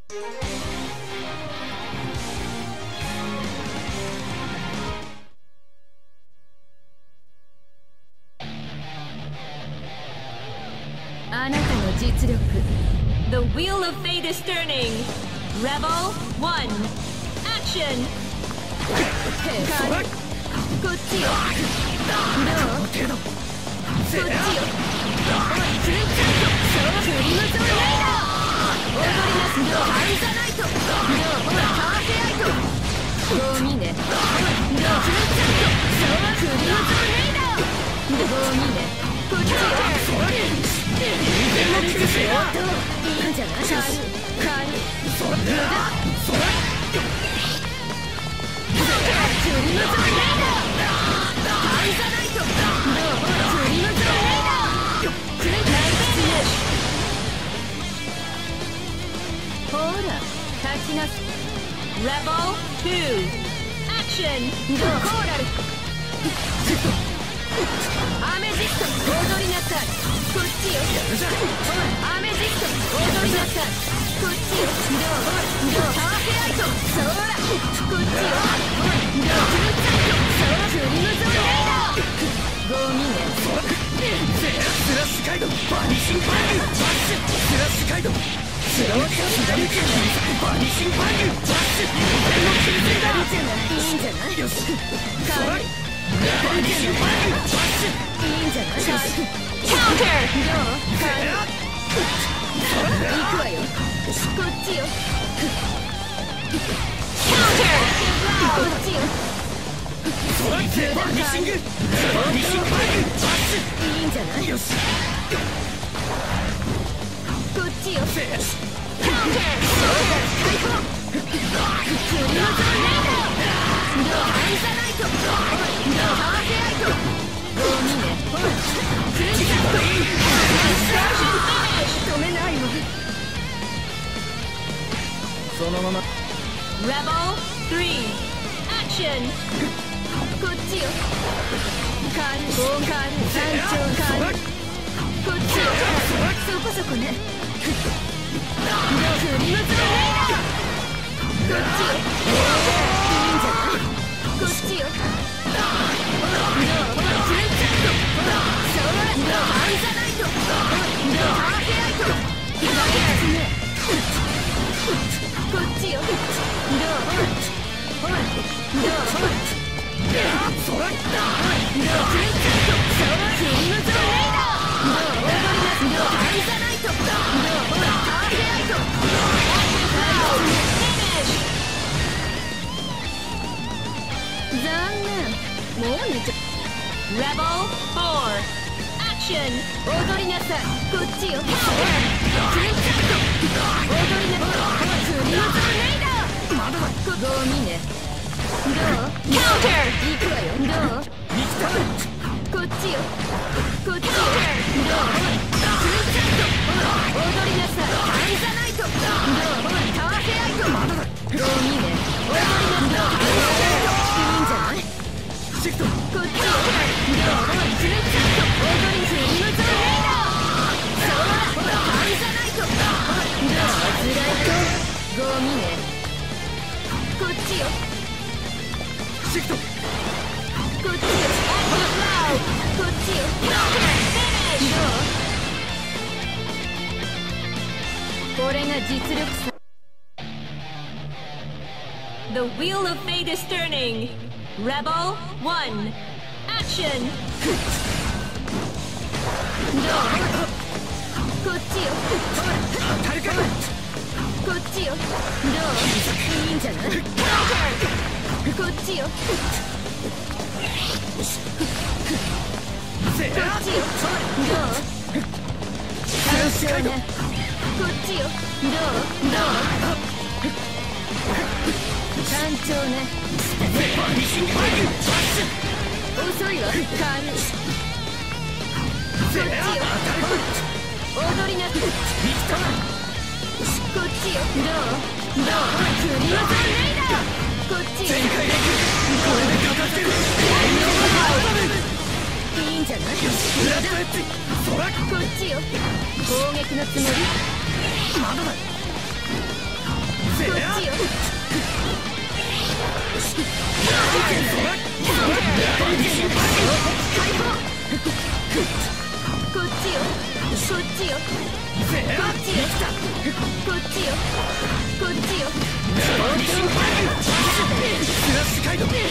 あなたの実力。 The wheel of fate is turning. Rebel 1 Action. こっちよ。どう？こっちよ。フルチャント。そう振り向くライダー。踊りなす。ハイザナイト。ほらパーフェアイト。ゴミね。フルチャント。そう振り向くライダー。ゴミね。こっちよ。いいんじゃない？軽い。無駄。振り向くライダー。ハイザナイト。振り向くライダー。ナイス。ほら立ちなす。Rebel 2 Action。どう？コーラル。アメジスト踊りなさい。こっちよ。アメジスト踊りなさい。こっちよ。どうパワーフェアイト。そらこっちよ。どうフルチャイト。そう振り向くライダー。ゴミね。スラッシュカイドバニシンバングバッシュ。スラッシュカイドスローキャスダメキャンバニシンバングバッシュ。いいんじゃない？よし。軽い。いいんじゃない？いいんじゃない？カウンター。どう？行くわよ。こっちよ。カウンター。こっちよ。バニシング。バニシンバングバッシュ。いいんじゃない？よし。こっちよ。カウンター。解放。振り向くライダー。どうハイザナイト。どうパワーフェアイト。ゴミね。フルチャット。止めないわ。そのまま。Rebel 3 Action。こっちよ。カルボーカル山頂カル。こっちよ。そこそこね。振り向くライダー。こっちよ。いいんじゃない？こっちよ。フルチャット。そうハイザナイト。パーフェアイト。左足ね。こっちよ。どう？ほら。どう？そら。どうフルチャット。そう振り向くライダー。どう踊りなす。どうハイザナイト。どうほらパーフェアイト。残念。もう寝ちゃ。Rebel 4 Action。踊りなさい。こっちよ。フルチャット。踊りなさい。振り向くライダー。まだだ。ゴミね。どう？カウンター。行くわよ。どう？こっちよ。こっちよ。どう？フルチャット。踊りなさい。ハイザナイト。どう？タワーフェアイト。まだだ。ゴミね。踊りなさい。いいんじゃない？シフト。こっちよ。どう？フルチャット。踊り振り向くライダー。そうだ。ハイザナイト。どう？ずらいと。ゴミね。こっちよ。シフト。こっちよ。こっちよ。どう？これが実力さ。The wheel of fate is turning. Rebel 1 Action. どう？こっちよ。当たるか。こっちよ。どう？いいんじゃない？こっちよ。こっちよ。どう？完勝ね。こっちよ。どう？単調ね。遅いわ。軽い。こっちよ。踊りなく。こっちよ。どう？振り向くライダー。こっちよ。いいんじゃない？こっちよ。攻撃のつもり？まだだ。 ちよこっちよスラッシュカイドバ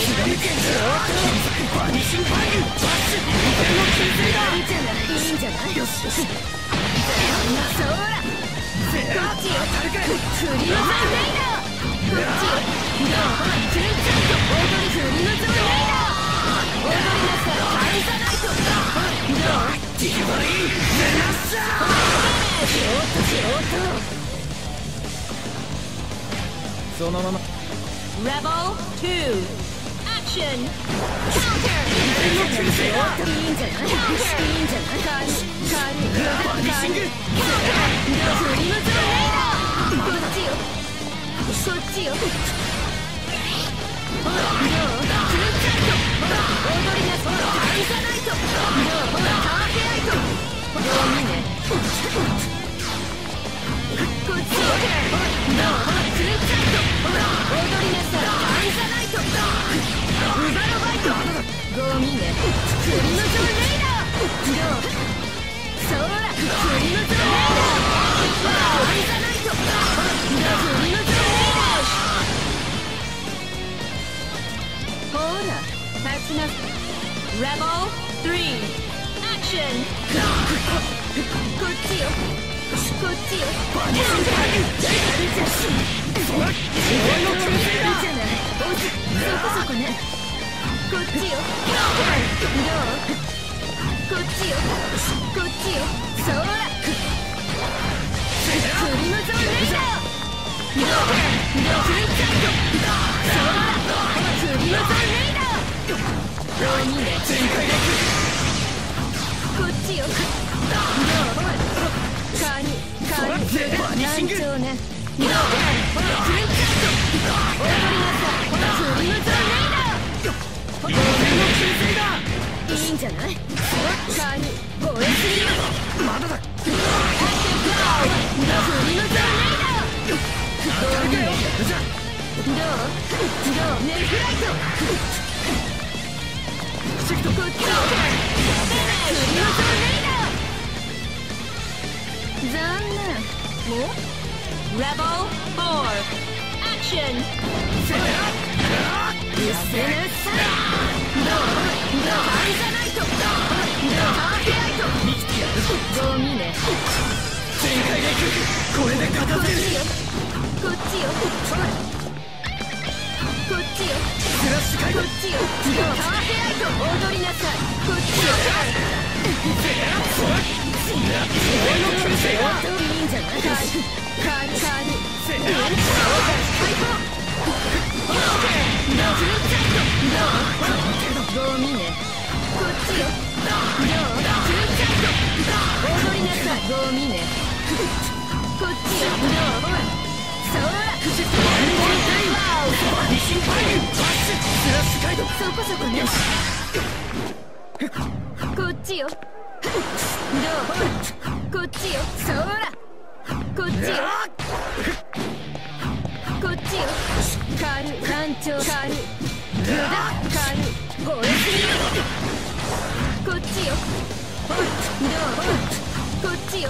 ニシンバーグバッシュの救世だ。 いいんじゃないよしよしそらこっちよ振りのゾンレイダーこっちよツンツンと踊り振りのゾンレイダー踊りなさいアイザナイトどうディバリーメナッシャーそのまま Rebel 2 Action Counter の救世だ。 いいんじゃないいいんじゃないバニシング振りのゾンレイダーこっちよこっちよどうツンツンと踊りなさいアイザナイトどうターヘアイトどう見ねこっちよどうツンツンと踊りなさいアイザナイトウバロバイトゴミね振りのゾンレイダーどうそら振りのゾンレイダーアイザナイト振りのゾンレイダーほら立ちなさい Rebel 3 Action こっちよこっちよバニシンバーグそらの救世だ。 じゃないそこねこっちよどうこっちよこっちよそら振りのゾンレイダーどうツンツンとそら振りのゾンレイダーどうにねこっちよどうカニ難聴ねどうツンツンと踊りなさい振りのゾンレイダーいいんじゃないカニ燃えすぎよまだだ。 振りのゾンレイダーどうにねどうネフライトこっちよ振りのゾンレイダー残念もう Rebel 4 Action うっせなさどうアイザナイトどうターヘアイトゴミね全開で行く。これで片付ける。 こっちよこっちよスラッシュカイドこっちよターヘアイト踊りなさいこっちよの救世だ。 いいんじゃないカニ最高ゴミねこっちよ踊りなさいゴミねこっちよそらバニシンバーグバッシュスラッシュカイドそこそこねこっちよこっちよそらこっちよこっちよ単調無駄燃えすぎよこっちよこっちよ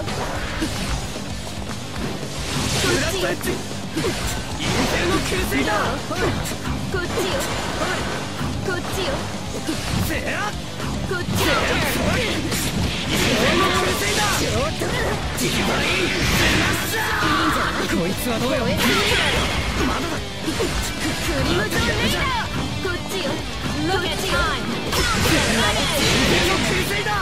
こっちよインフェルノ救世だ。 こっちよこっちよせやこっちよインフェルノ救世だ。ディバリーメナッシャー。こいつはどうよ。 燃えすぎよまだだ。 振りのゾンレイダーこっちよこっちよインフェルノ救世だ。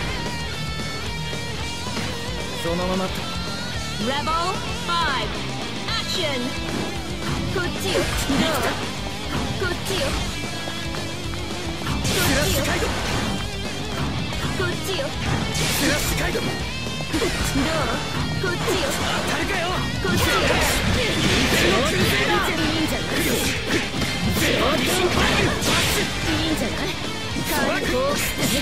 そのまま Rebel 5 Action こっちよこっちよスラッシュカイドこっちよスラッシュカイドこっちよ当たるかよ。 こっちよインフェルノ救世だ。 いいんじゃないバニシンバーグバッシュいいんじゃないカイド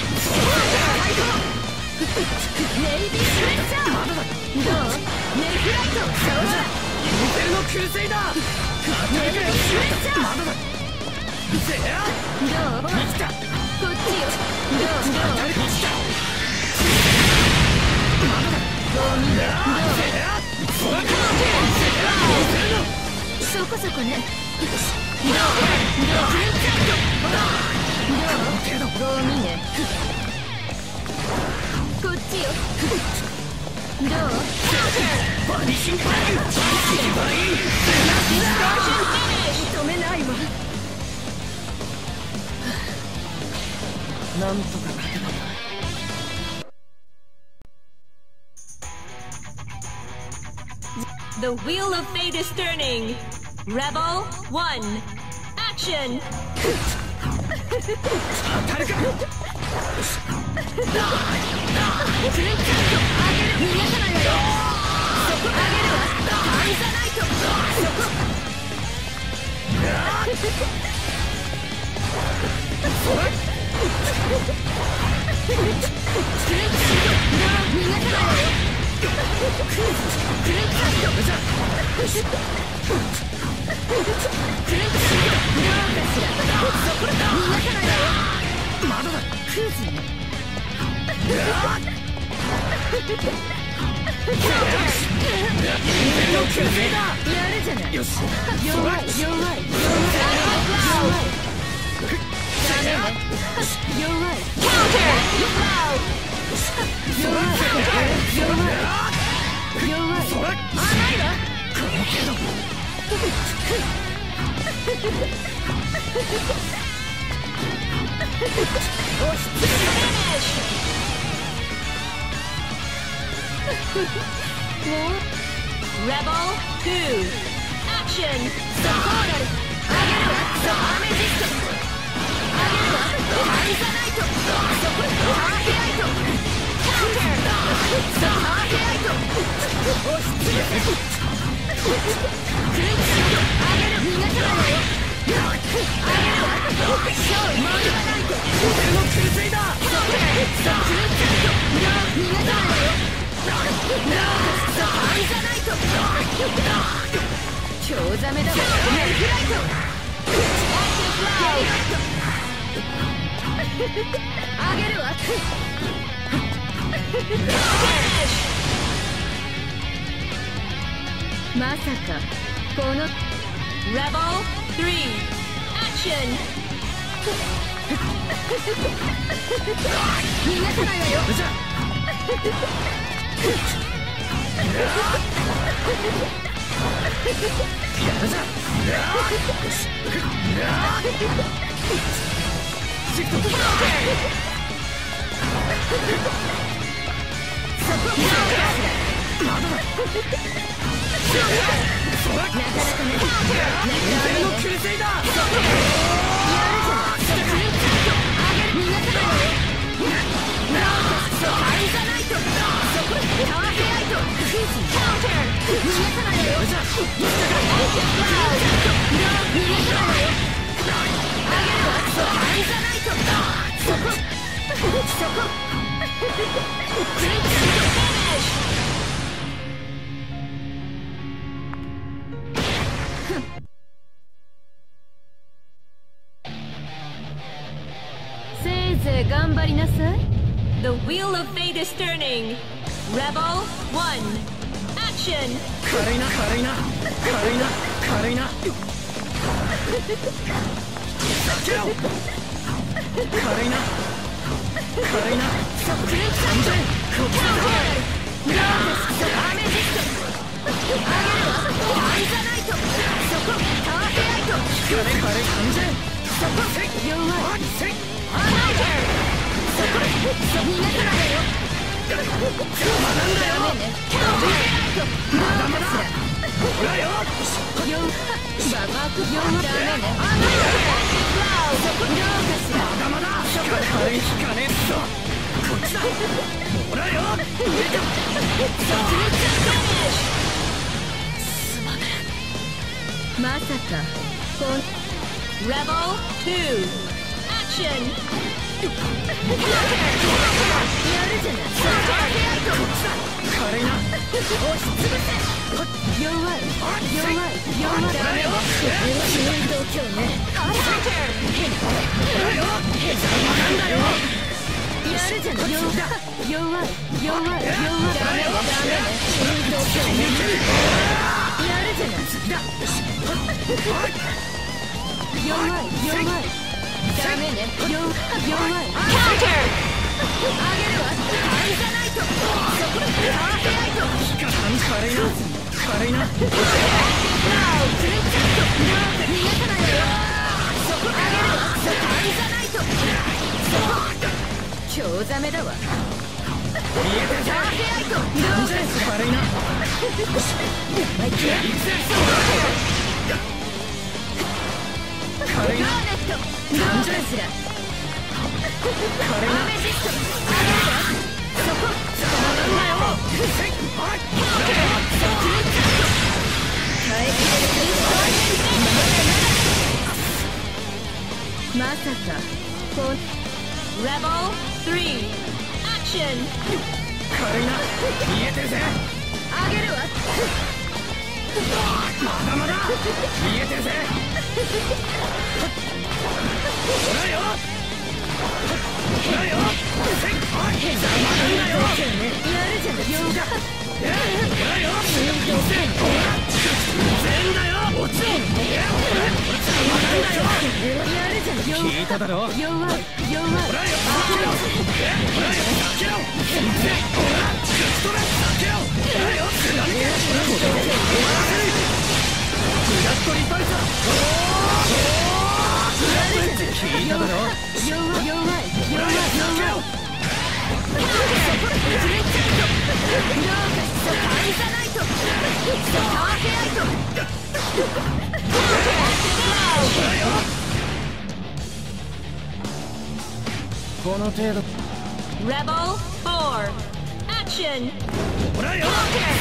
ネイビースレッシャーまだだ。 どうネフライトそらインフェルノ救世だ。 ネイビースレッシャーまだだ。せやどう生きた。 こっちよ当たる。生きた。 ゴミねせやそこそこね。ゴミね。こっちよ。どう？ バニシングライン。 止めないわ。 なんとか勝てばな。 The wheel of fate is turning. Rebel 1. Action. 当たるか。まだだ。 やるじゃない。 よし。 弱い。Rebel 2 Action ソコーラルあげるわアメジストあげるわアイザナイトそこハーヘライトカウンターさあハーヘライト押しつぶせクルンチあげる逃がさないよあげるわショーマルバナイト俺のクルセイダーそこクルンチ逃がさないよアイザナイト超ザメだわメルフライトあげるわまさかこの Rebel 3 Action 逃がさないわよせいぜい頑張りなさい。The wheel of fate is turning. Rebel 1 Action 軽いな軽いな軽いな軽いな避けろ軽いな軽いなクルンチャンジョンコーラルアメジストあげるわアイザナイトそこタワーヘライト軽い軽い完全そこ弱いアナイターそこ逃がさないよ邪魔なんだよねタワーヘライトまだまだほらよババク弱ダメねアナイターそこどうかしらまだまだ軽い引かねえっとこっちだほらよすまねえまさかこんRebel 2 Action やるじゃない軽いな押しつぶせ弱いダメよ死ぬ度胸ね邪魔なんだよるじゃない。弱い。ダメね。やるじゃない。弱い。ダメね。弱い。カウンター。あげるわ。アイザナイト。そこパーフェライト。軽いな。クリッチャット。逃がさないわよ。そこあげるわ。アイザナイト。チョウザメだわ。パーフェライト。どうかしら。軽いな。ガーネット。どうかしら。アメジスト。あげるわ。そこ捕まらんなよ。まさかRebel 3 Action。 軽いな。見えてるぜ。 あげるわ。 まだ見えてるぜ。ほらよ。やるじゃない。 聞いただろ。 弱い。 聞いただろ。 弱い。 この程度。 Rebel 4 Action。 ほらよ。 逃がさ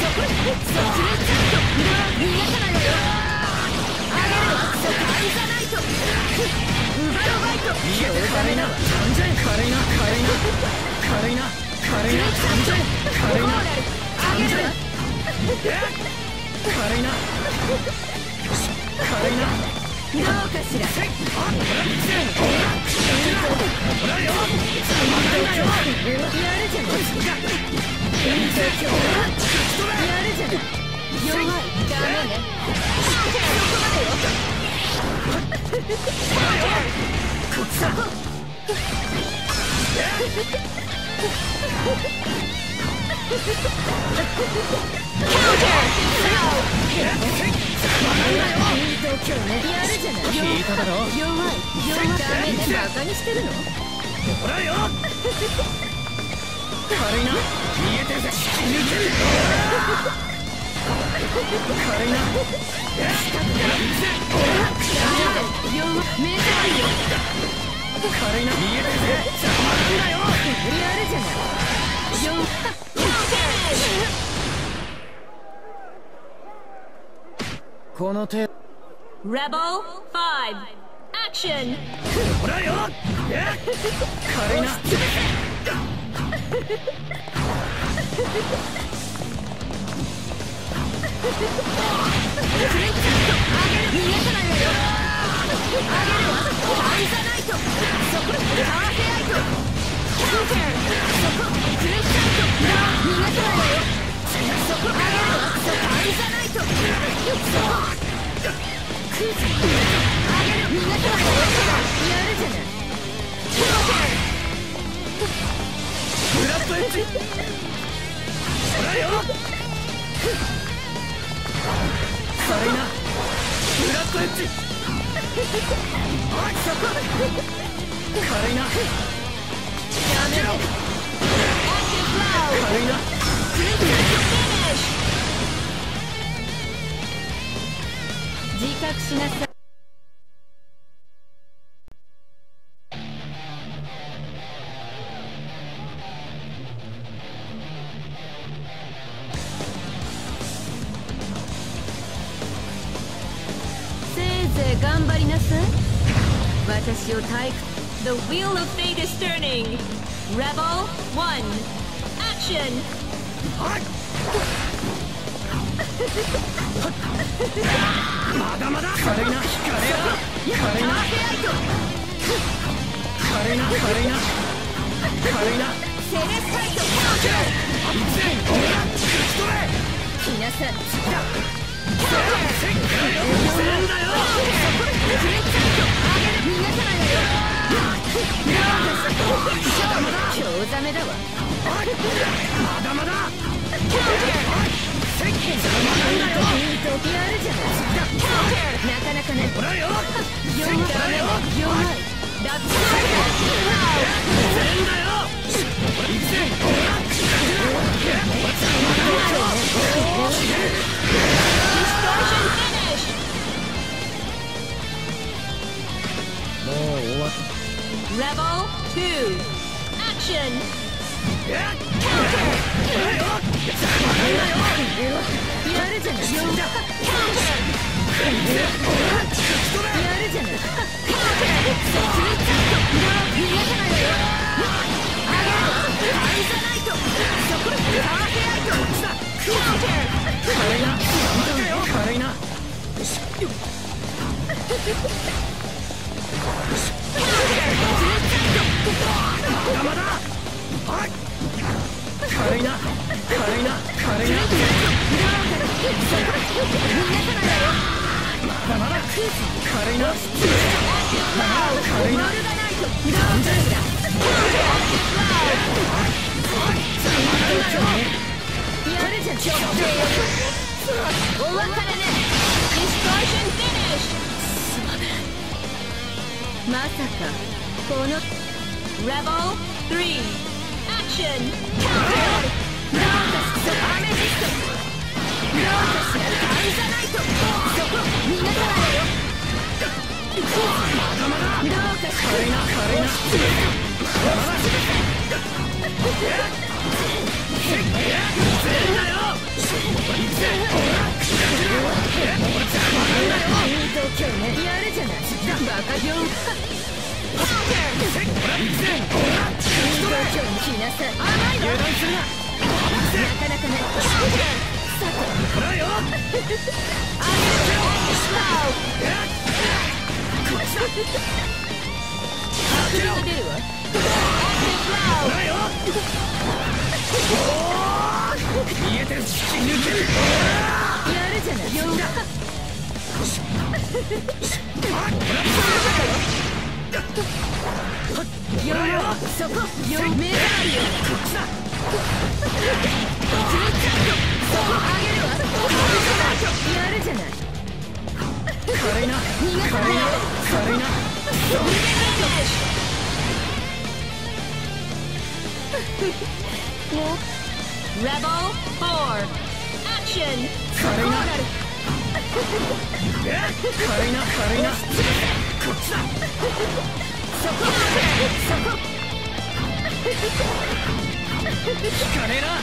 ないわよ。あげるわ。アイザナイト。ウバロバイト。 軽いな。 どうかしら。やるじゃない。弱い。ダメね。そこまでよ。 聞いただろ。 弱い。ダメね。バカにしてるの。 ほらよ。軽いな。見えてるぜ。軽いな。軽いな。見えてるぜ。邪魔なんだよ。 やるじゃない。 この程度。 Rebel 5 Action。 ほらよ。軽いな。ブラッドエッジ。ほらよ。軽いな。ブラッドエッジ。軽いな。やめろ。軽いな。 自覚しなさい。せいぜい頑張りなさい。私を退屈。The wheel of fate is turning. Rebel 1 Action。 まだまだ。軽いな。軽いな。軽いな。軽いな。 軽いな。 セレスタイトカウンター。 一連来来なさい。 せんだよ。 逃がさないわよ。興ざめだわ。 まだまだ。せんいい時あるじゃない。なかなかね。 ほらよ。 弱い。ラップスせんだよ。一連もう終わった。 Level 2 Action! やるじゃない。 軽いな。まだ軽いな。 まさかこの Level 3 Action! Counter! アメジスト！アイザナイト！そこ逃がさないよ。どうかして軽いな。やるじゃない。バカ病。なかなかね。さてほらよ。出るわ。 見えてる。 やるじゃない。そこ目があるよ。やるじゃない。 軽いな。 Rebel 4 Action! 軽いな。こっちだ。 そこ効かねえな。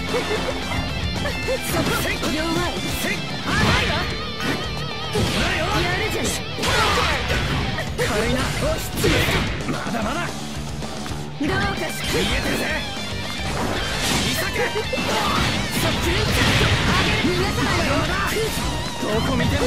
そこ弱い。甘いわ。やるじゃない。 軽いな。まだまだ。 どうかして。 見えてるぜ。 そっちにちゃんと逃がさないよ。 どこ見てんだ。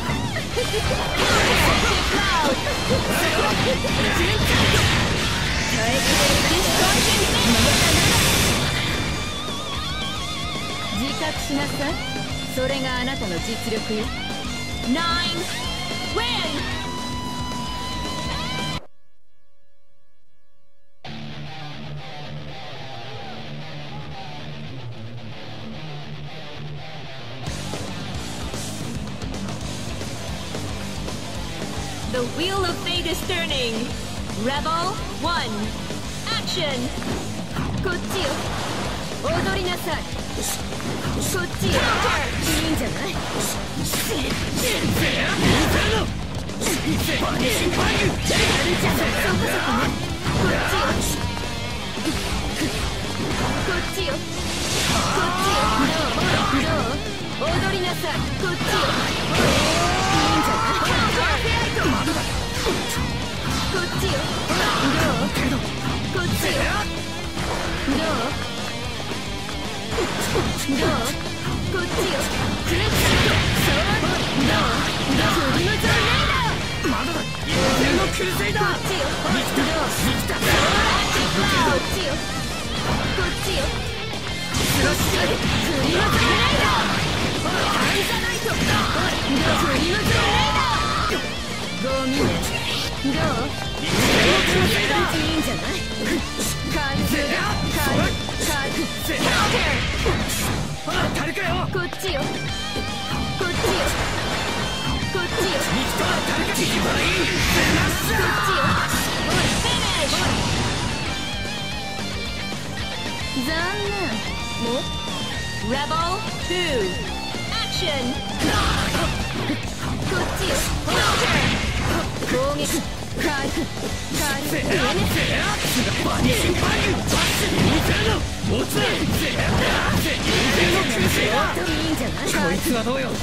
自覚しなさい。それがあなたの実力よ。9 Win! The wheel of fate is turning. Rebel 1 Action! こっちよ。踊りなさい。こっちよ。いいんじゃない。やるじゃない。そこそこね。こっちよ。どう踊りなさい。こっちよ。いいんじゃない。こっちよ。こっちよ。こっちよ。クレッシャー。 まだだ。のクルセイダー。 こっちよ。 生きた。 こっちよ。 Rebel 2 Action こっちよ攻撃カールこいつはどうよ。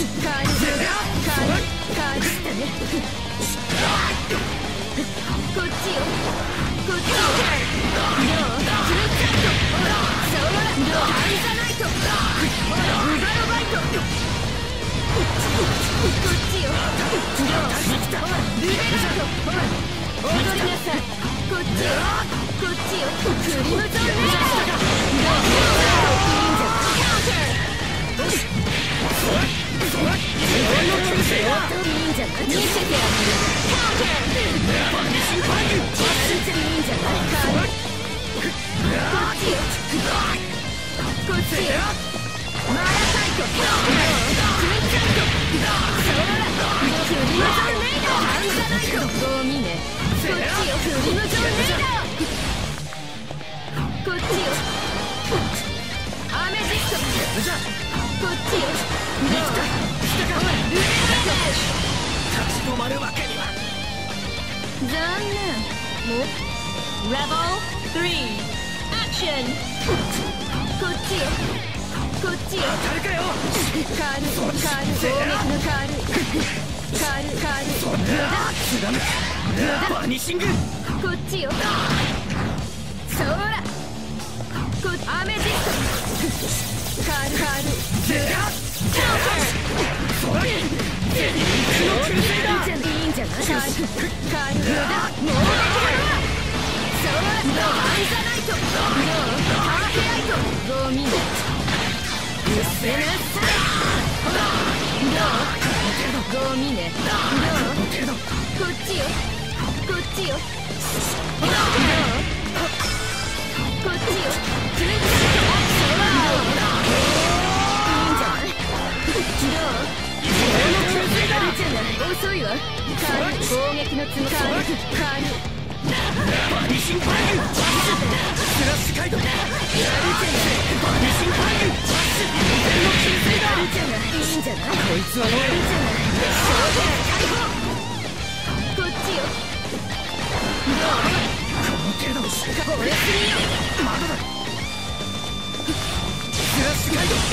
Rebel 3 Action こっちよこっちよカール攻撃のカールバニシングこっちよそらアメジストカールカウンターいいんじゃないカールもうそうアンザナイトハーヘライトゴミねうっせなさゴミねこっちよこっちよこっちよツインチャントいいんじゃないどう遅いわカール攻撃のつもカールバニシンファイルスラッシュカイドバニシンファイルの救世だいいんじゃないこいつはどうやこっちよこの程度のしかこれすぎよまだだスラッシュカイド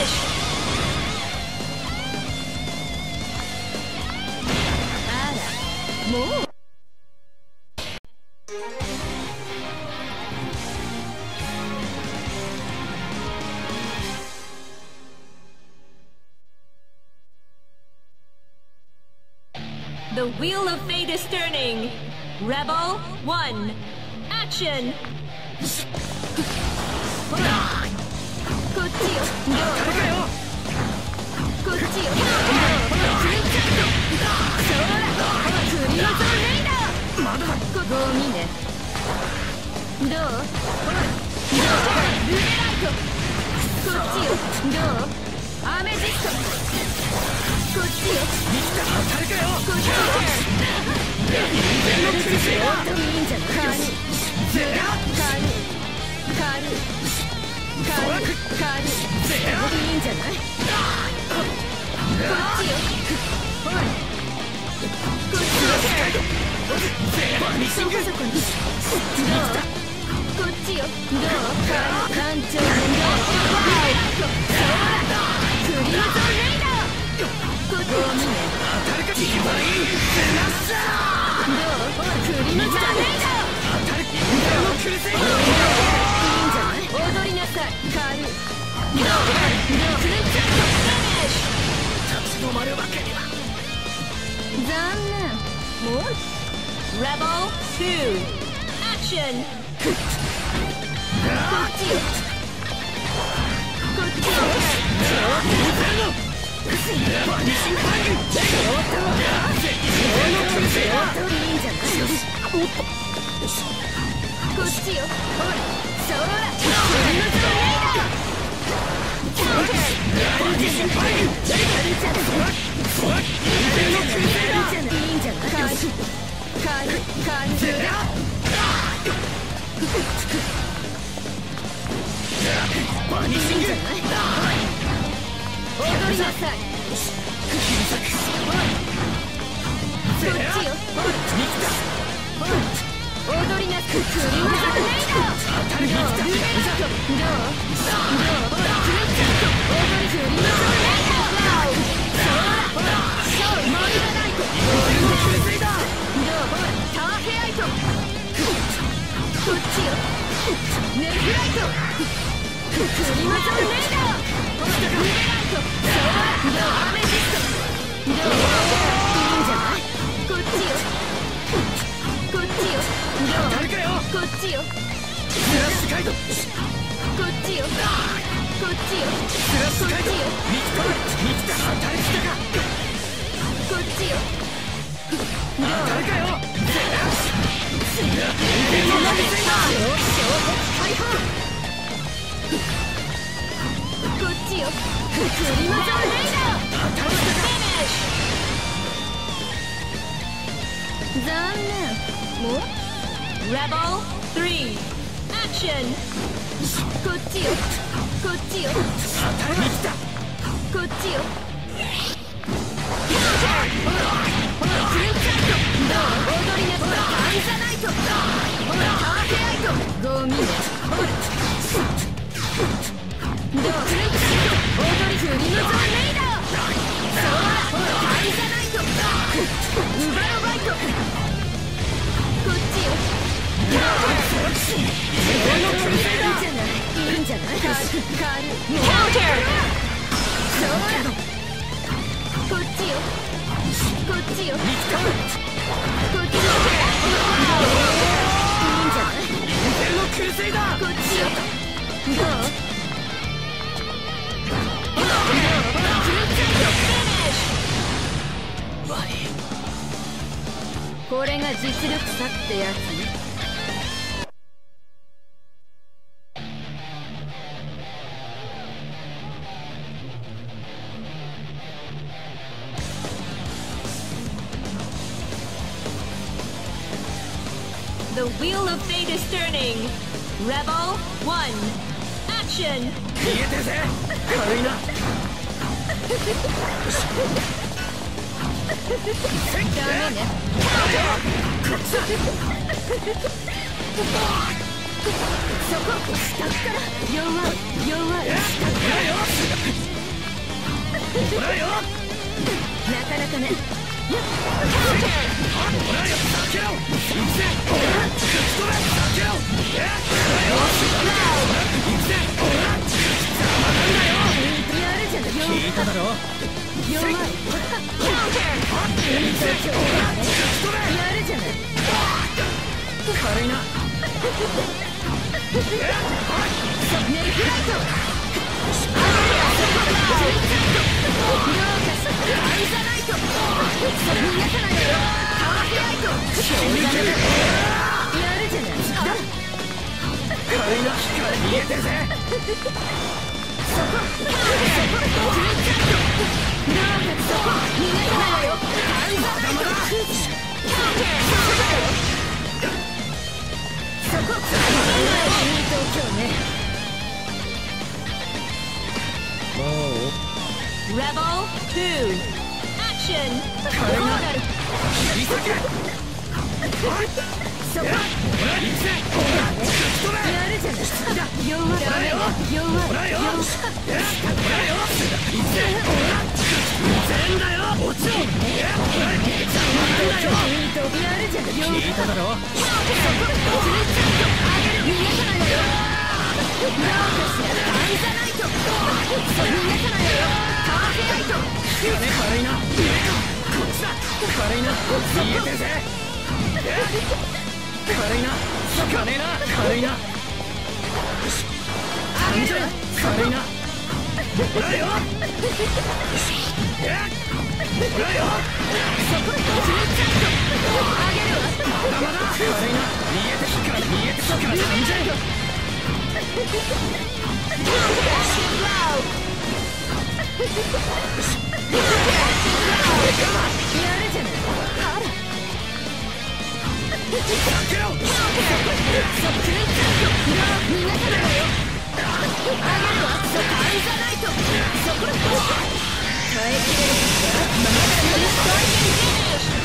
あらもうThe wheel of fate is turning. Rebel 1. Action. ほら。こっちよ。こっちよ。ツインチャット。そうだ。クリムゾンレイダー。 まだだゴミね。どう？ルーレライト。こっちよ。どう？アメジスト。こっちよ。 当たるかよこっちよ。いいんじゃないカールいいんじゃないこっちよほらこっちよそこそこにどうこっちよどうカール艦長のどうそうだクリムゾンレイダーこっちよ当たるか一番いいどうクリムゾンレイダー当たるのクルセイドいいんじゃない踊りなさいカールどうツインチャットフィニッシュ立ち止まるわけには残念もうRebel 2 Action こっちよ Rebel 3 Action こっちよこっちよこっちよ踊りなさいアンザナイトターケアイトゴミねどう踊り振りのゾンレイダーそうアンザナイトウバロバイトこっちよいいんじゃないカウンターそうだこっちよこっちよこっちよいいんじゃないこっちよどうこれが実力差ってやつね。The wheel of fate is turning. Rebel 1 Action 見えてるぜ軽いなダメねこっちだそこ下から弱い弱いほらよなかなかねほらよ避けろ行くぜほら突き止め避けろほらよ行くぜほら邪魔なんだよやるじゃない聞いただろ弱いやるじゃない軽いなネルフライトアイザナイトそれ逃がさないよタワーライトやるじゃない軽いな光見えてるぜそこ逃がさないよアイザナイトそこいい東京ねRebel 2 Action こうなるそこやるじゃない弱い弱い全だよ落ちろやるじゃない聞いただろ逃がさないよアイザナイト逃がさないよターフェアイト軽いなこっちだ軽いな見えてるぜ軽いな効かねえな軽いな軽いなほらよ。ほらよ。 そこフルチャートあげるわ。 まだまだ軽いな。見えてきから見えてきからなんじゃ。 やるじゃない。あら避けろ。 そこフルチャート逃がさないわよ。あげるわ。そこアイザナイト。そこ耐えきれるまだフルストライキンフィニッシ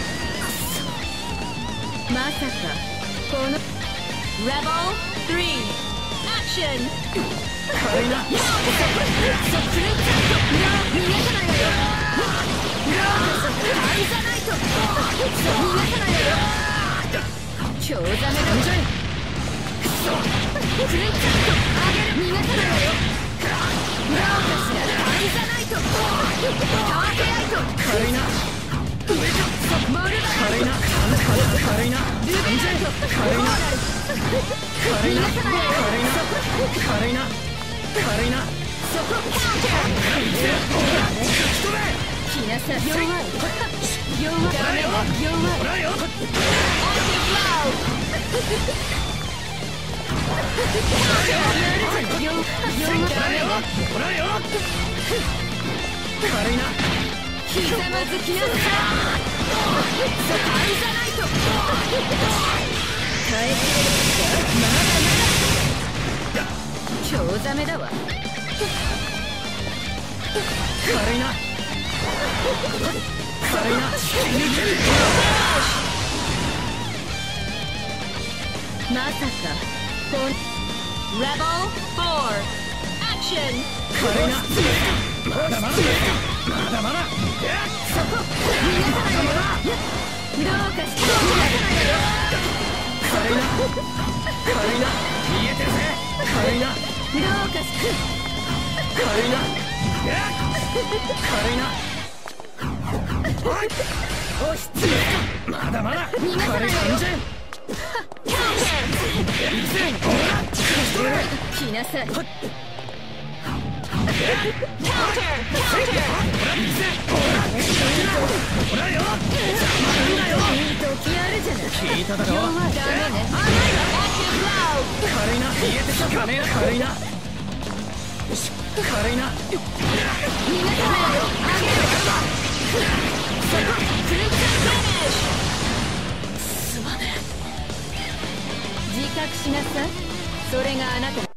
ュ。まさかこの Rebel 3 Action 軽いな。 そこフルチャート逃がさないわよ。そこアイザナイト。逃がさないわよ。興ざめだ。 なんじゃい。 フルチャートあげる逃がさないわよ。どうかしらアイザナイト。タワーケアイト。 軽いな。 上かモルダ軽いな。軽いな。 ルベナイト。 軽いな。軽いな。 逃がさないわよ。 軽いな。軽いな。 そこカウンター。来なさい。弱い。弱い。ダメだ。弱い。 ほらよ。ほらよ。軽いな。 ひざまずきなさい。そこアイザナイト。耐えきれるか。まだまだ興ざめだわ。 軽いな。軽いな。 まさかこん Rebel 4 Action 軽いな。まだまだ。まだまだ。 そこ逃がさないわよ。どうかして逃がさないわよ。 軽いな。軽いな。見えてるぜ。軽いな。 どうかして軽いな。軽いな。 押しつぶまだまだ。 逃がさないわよ。 軽い感じ。 来なさい。 ほらよ。 いい時あるじゃない。 聞いただろ。 弱い。ダメね。 軽いな。見えてきたね。軽いな。軽いな。 逃がさないわよ。あげる。そこフルチャート。すまねえ。自覚しなさい。それがあなた